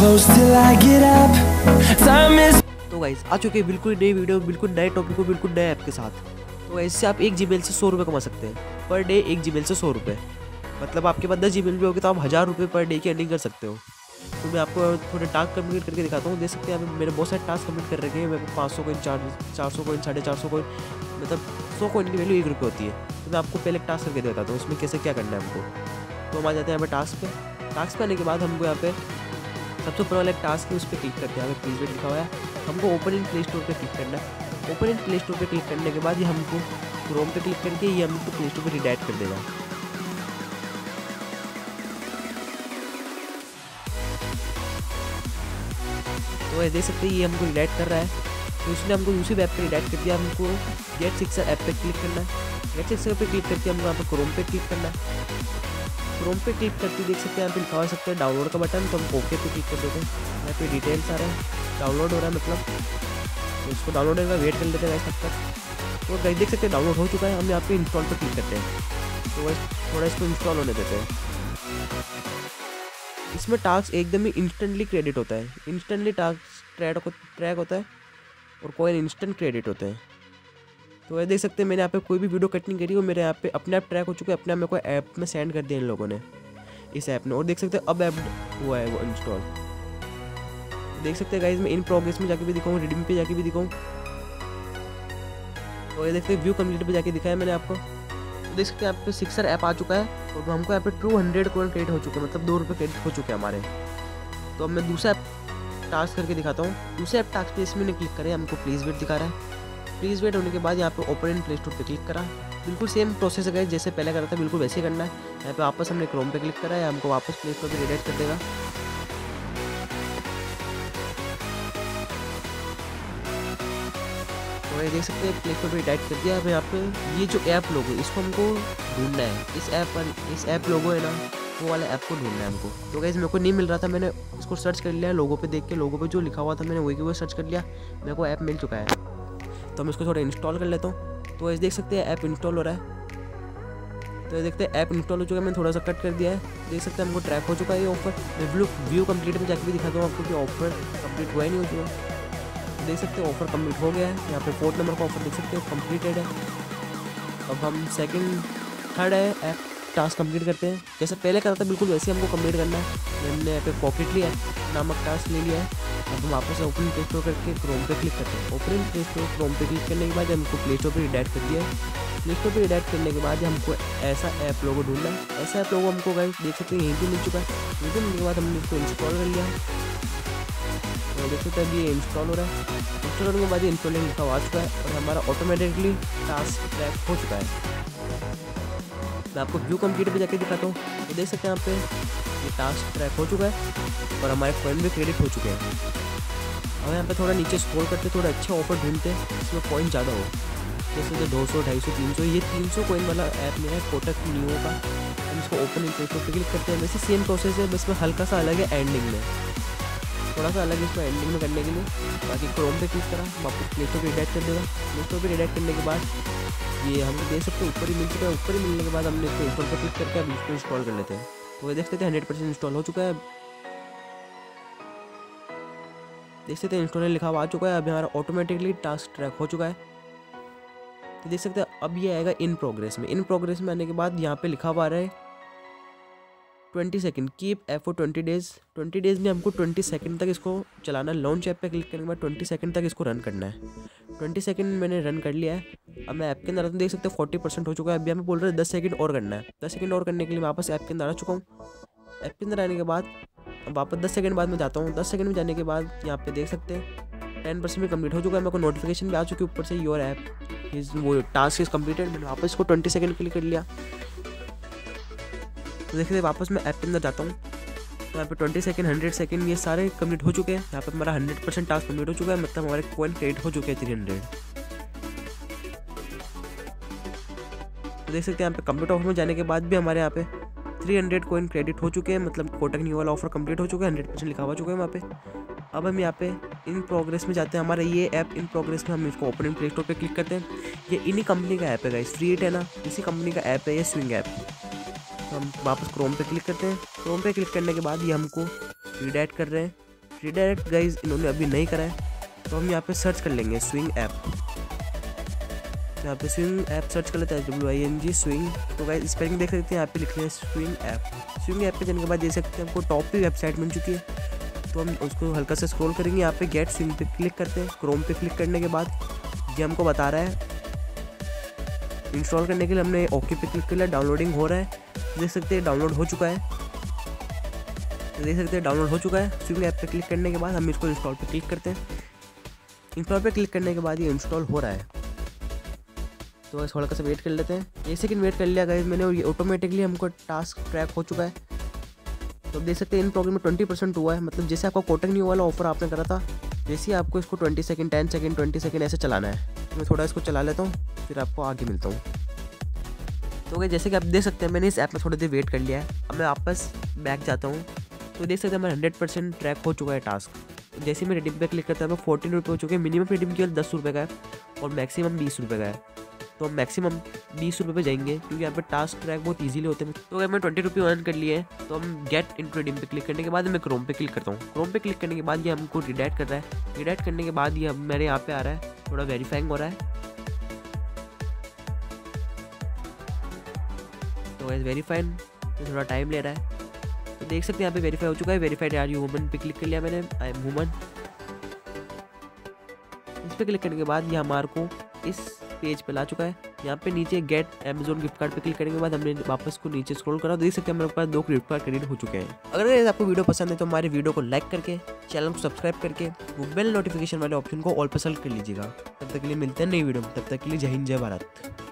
close till I get up. Time is तो guys आ चुके हैं बिल्कुल नई वीडियो, बिल्कुल नए टॉपिक को, बिल्कुल नए ऐप के साथ। तो इससे आप एक जीमेल से 100 रुपये कमा सकते हैं पर डे। एक जीमेल से 100 रुपये मतलब आपके पास 10 जीमेल भी होगी तो आप 1000 रुपये पर डे की अर्निंग कर सकते हो। तो मैं आपको थोड़े टास्क कंप्लीट करके दिखाता हूँ। देख सकते हैं मेरे बहुत सारे टास्क कंप्लीट कर रखे हैं। मेरे को 500 कोइन, 400 कोइन, 450 कोइन, मतलब 100 कोइन की वैल्यू 1 रुपये होती है। तो मैं आपको पहले टास्क करके दिखाता हूँ उसमें कैसे क्या करना है हमको। तो हम आ जाते हैं यहाँ पे टास्क पे। टास्क पे आने के बाद हमको यहाँ पे सबसे ऊपर वाला एक टास्क है उस पर क्लिक करते हैं। यहाँ पे प्लीज वेट लिखा हुआ है, हमको ओपन इन प्ले स्टोर पे क्लिक करना है। ओपन इन प्ले स्टोर पे क्लिक करने के बाद ये हमको क्रोम पे क्लिक करके ये हमको प्ले स्टोर पे रिडायरेक्ट कर देगा। तो ये देख सकते हैं ये हमको रिडायरेक्ट कर रहा है। तो इसने हमको दूसरी वेब पे रिडायरेक्ट कर दिया। हमको गेट सिक्सर ऐप पे क्लिक करना है। गेट सिक्सर पे क्लिक करके हमको यहाँ पे क्रोम पे क्लिक करना है। क्रोम पे क्लिक करके देख सकते हैं यहाँ पे लिखा हो सकता है डाउनलोड का बटन, तो हम ओके पे क्लिक कर देते हैं। यहाँ पे डिटेल्स आ रहे हैं, डाउनलोड हो रहा है मतलब, तो इसको डाउनलोड होगा, वेट कर लेते हैं तब तक। तो देख सकते हैं डाउनलोड हो चुका है। हम यहाँ पे इंस्टॉल पे क्लिक करते हैं। तो वैसे थोड़ा इसको इंस्टॉल होने देते हैं। इसमें टास्क एकदम ही इंस्टेंटली क्रेडिट होता है। इंस्टेंटली टास्क ट्रैक होता है और कोई इंस्टेंट क्रेडिट होते हैं। तो ये देख सकते हैं मैंने यहाँ पे कोई भी वीडियो कट नहीं करी और मेरे यहाँ पे अपने आप ट्रैक हो चुके हैं। अपने आप मेरे को ऐप में सेंड कर दिया इन लोगों ने, इस ऐप ने। और देख सकते हैं अब ऐप हुआ है वो इंस्टॉल। देख सकते हैं गाइस मैं इन प्रोग्रेस में जाके भी दिखाऊँ, रिडीम पे जाके भी दिखाऊँ। तो ये देखते हैं व्यू कंप्लीट पे जाके दिखाया मैंने आपको। तो देख सकते हैं यहाँ पे सिक्सर ऐप आ चुका है और हमको यहाँ पे 200 कोइन क्रेडिट हो चुके हैं, मतलब 2 रुपये क्रेडिट हो चुके हैं हमारे। तो अब मैं दूसरा ऐप टास्क करके दिखाता हूँ। दूसरे ऐप टास्क पे इसमें क्लिक करें, हमको प्लीज़ वेट दिखा रहा है। प्लीज़ वेट होने के बाद यहाँ पे ओपन इन प्ले स्टोर पे क्लिक करा। बिल्कुल सेम प्रोसेस है जैसे पहले करा था, बिल्कुल वैसे ही करना है। यहाँ पे वापस हमने क्रोम पे क्लिक करा है, हमको वापस प्ले स्टोर पे रिडायरेक्ट कर देगा। तो ये देख सकते हैं प्ले स्टोर पे रिडायरेक्ट कर दिया। अब यहाँ पे ये जो ऐप लोगो इसको हमको ढूंढना है। इस ऐप लोगो है ना, वो वाला ऐप को ढूंढना है हमको। तो गाइस मेरे को नहीं मिल रहा था, मैंने इसको सर्च कर लिया लोगो पे देख के। लोगो पे जो लिखा हुआ था मैंने वही सर्च कर लिया, मेरे को ऐप मिल चुका है। तो मैं इसको थोड़ा इंस्टॉल कर लेता हूँ। तो ऐसे देख सकते हैं ऐप इंस्टॉल हो रहा है। तो ये देखते हैं ऐप इंस्टॉल हो चुका है। मैंने थोड़ा सा कट कर दिया है। देख सकते हैं हमको ट्रैक हो चुका है ये ऑफर। मैं व्यू कंप्लीट में जाकर भी दिखाता हूँ आपको कि ऑफर कंप्लीट हुआ ही नहीं हो चुका। देख सकते हैं ऑफर कंप्लीट हो गया है। यहाँ पे 4th नंबर का ऑफर देख सकते हो कंप्लीटेड है। अब हम थर्ड है ऐप टास्क कंप्लीट करते हैं। जैसे पहले करा था बिल्कुल वैसे हमको कंप्लीट करना है। हमने यहाँ पे पॉकेटली ऐप नामक टास्क ले लिया है। अब हम वापस ओपन प्ले स्टोर करके क्रोम पे क्लिक करते हैं। ओपन प्ले स्टोर क्रोम पे क्लिक करने के बाद हमको प्ले स्टोर पे रिडायरेक्ट कर दिया है। प्ले स्टोर पे रिडायरेक्ट करने के बाद हमको ऐसा ऐप लोगो ढूंढना है। ऐसा ऐप लोगो हमको गाइस देख सकते हैं यहीं पे मिल चुका है। यहीं पे मिलने के बाद हमने इसको इंस्टॉल कर लिया। तो देख सकते हैं अभी ये इंस्टॉल हो रहा है। इंस्टॉल होने के बाद इंस्टॉलिंग लिखा आ चुका है और हमारा ऑटोमेटिकली टास्क ट्रैक हो चुका है। मैं आपको व्यू कंप्लीट पे जाके दिखाता हूँ। तो देख सकते हैं यहाँ पे ये टास्क ट्रैक हो चुका है और हमारे कॉइन भी क्रेडिट हो चुके हैं। अब यहाँ पे थोड़ा नीचे स्क्रॉल करते थोड़ा अच्छे ऑफर ढूंढते हैं इसमें कॉइन ज़्यादा हो। जैसे 200, 250, 300, ये 300 कॉइन वाला ऐप मेरा है कोटक नियो का। हम इसको ओपन इन प्ले स्टोर पे क्लिक करते हैं। वैसे सेम प्रोसेस है, बस में हल्का सा अलग है एंडिंग में, थोड़ा सा अलग है इसको एंडिंग में करने के लिए। बाकी क्रोम पे क्लिक करा, वापस प्ले स्टोर पे रिडायरेक्ट कर देगा। प्ले स्टोर पे रिडायरेक्ट करने के बाद ये हम देख सकते हैं ऊपर ही मिल चुका है। ऊपर ही मिलने के बाद हमने इसको इंस्टॉल पर क्लिक करके अब इसको इंस्टॉल कर लेते हैं। तो ये देख सकते हैं 100% इंस्टॉल हो चुका है। देख सकते हैं इंस्टॉल लिखा हुआ आ चुका है। अभी हमारा ऑटोमेटिकली टास्क ट्रैक हो चुका है। तो देख सकते हैं अब ये आएगा इन प्रोग्रेस में। इन प्रोग्रेस में आने के बाद यहाँ पे लिखा हुआ आ रहा है 20 second keep app for 20 days. 20 days में हमको 20 सेकंड तक इसको चलाना है। लॉन्च ऐप पे क्लिक करने के बाद 20 सेकंड तक इसको रन करना है। 20 सेकंड मैंने रन कर लिया है। अब मैं ऐप के अंदर देख सकते हैं 40% हो चुका है। अभी हमें बोल रहे हैं 10 सेकंड और करना है। 10 सेकंड और करने के लिए मैं वापस ऐप के अंदर आ चुका हूँ। ऐप के अंदर आने के बाद वापस 10 सेकंड बाद मैं जाता हूँ। 10 सेकंड में जाने के बाद यहाँ पे देख सकते हैं 10% में कंप्लीट हो चुका है। मेरे को नोटिफिकेशन भी आ चुकी है ऊपर से योर ऐप इज वो टास्क इज कंप्लीटेड। मैंने वापस इसको 20 सेकंड के लिए कर लिया। तो देखिए वापस मैं ऐप के अंदर जाता हूँ। तो यहाँ पे 20 सेकंड, 100 सेकंड ये सारे कंप्लीट हो चुके हैं। यहाँ पे हमारा 100% टास्क कंप्लीट हो चुका है, मतलब हमारे कॉइन क्रेडिट हो चुके हैं 300। तो देख सकते हैं यहाँ पे कंप्लीट ऑफर में जाने के बाद भी हमारे यहाँ पे 300 कॉइन क्रेडिट हो चुके हैं, मतलब कोटक न्यू वाला ऑफर कंप्लीट हो चुका है। 100% लिखा हुआ चुका है वहाँ पे। अब हम यहाँ पे इन प्रोग्रेस में जाते हैं। हमारा ये ऐप इन प्रोग्रेस में हम इसको ओपन इन प्ले स्टोर पे क्लिक करते हैं। ये इन्हीं कंपनी का ऐप है गाइस, फ्री है ना, इसी कंपनी का ऐप है ये स्विंग ऐप। तो हम वापस क्रोम पे क्लिक करते हैं। क्रोम पे क्लिक करने के बाद ये हमको रिडायरेक्ट कर रहे हैं रीडायरेक्ट गाइज इन्होंने अभी नहीं करा है, तो हम यहाँ पे सर्च कर लेंगे स्विंग ऐप। यहाँ पे स्विंग ऐप सर्च कर लेते हैं, WING स्विंग। तो गाइज स्पेलिंग देख सकते हैं, यहाँ पे लिख रहे हैं स्विंग ऐप। स्विंग ऐप पे जाने के बाद देख सकते हैं हमको टॉप पे वेबसाइट मिल चुकी है, तो हम उसको हल्का से स्क्रॉल करेंगे। यहाँ पे गेट स्विंग पे क्लिक करते हैं। क्रोम पे क्लिक करने के बाद ये हमको बता रहा है इंस्टॉल करने के लिए, हमने ओके पे क्लिक कर लिया। डाउनलोडिंग हो रहा है, देख सकते हैं डाउनलोड हो चुका है, देख सकते हैं डाउनलोड हो चुका है। स्विंग ऐप पे क्लिक करने के बाद हम इसको इंस्टॉल पे क्लिक करते हैं। इंस्टॉल पे क्लिक करने के बाद ये इंस्टॉल हो रहा है, तो बस थोड़ा सा वेट कर लेते हैं। 1 सेकंड वेट कर लिया गाइस मैंने, और ये ऑटोमेटिकली हमको टास्क ट्रैक हो चुका है। तो देख सकते हैं इन प्रोग्राम में 20% हुआ है, मतलब जैसे आपका कोटक न्यू वाला ऑफर आपने करा था, जैसे ही आपको इसको 20 सेकंड 10 सेकंड 20 सेकंड ऐसे चलाना है। तो मैं थोड़ा इसको चला लेता हूँ, फिर आपको आगे मिलता हूँ। तो गाइस जैसे कि आप देख सकते हैं मैंने इस ऐप में थोड़ी देर वेट कर लिया है। अब मैं वापस बैक जाता हूँ, तो देख सकते हैं मेरा 100% ट्रैक हो चुका है टास्क। तो जैसे मैं रिडीम पे क्लिक करता हूँ 14 रुपये हो चुके हैं। मिनिमम रिडीम केवल 10 रुपये का है और मैक्सिमम 20 रुपये का है। तो हम मैक्सिमम 20 रुपये पे जाएंगे, क्योंकि यहाँ पे टास्क ट्रैक बहुत इजीली होते हैं। तो अगर मैं 20 रुपये अर्न कर लिए हैं, तो हम गेट इन रिडीम पे क्लिक करने के बाद मैं क्रोम पे क्लिक करता हूँ। क्रोम पे क्लिक करने के बाद ये हमको रिडायरेक्ट कर रहा है। रिडायरेक्ट करने के बाद ये मेरे यहाँ पे आ रहा है, थोड़ा वेरीफाइंग हो रहा है। तो वेरीफाइंग थोड़ा टाइम ले रहा है, तो देख सकते हैं यहाँ पे वेरीफाई हो चुका है। वेरीफाइड आर यू वुमन पे क्लिक कर लिया मैंने, आई एम वुमन। इस पे क्लिक करने के बाद ये हमारे को इस पेज पे ला चुका है। यहाँ पे नीचे गेट अमेजोन गिफ्ट कार्ड पे क्लिक करने के बाद हमने वापस को नीचे स्क्रॉल करा, देख सकते हैं मेरे पास 2 गिफ्ट कार्ड क्रेडिट हो चुके हैं। अगर आपको वीडियो पसंद है तो हमारे वीडियो को लाइक करके, चैनल को सब्सक्राइब करके, वो बेल नोटिफिकेशन वाले ऑप्शन को ऑल पर सेलेक्ट कर लीजिएगा। तब तक के लिए मिलते हैं नई वीडियो में, तब तक के लिए जय हिंद जय भारत।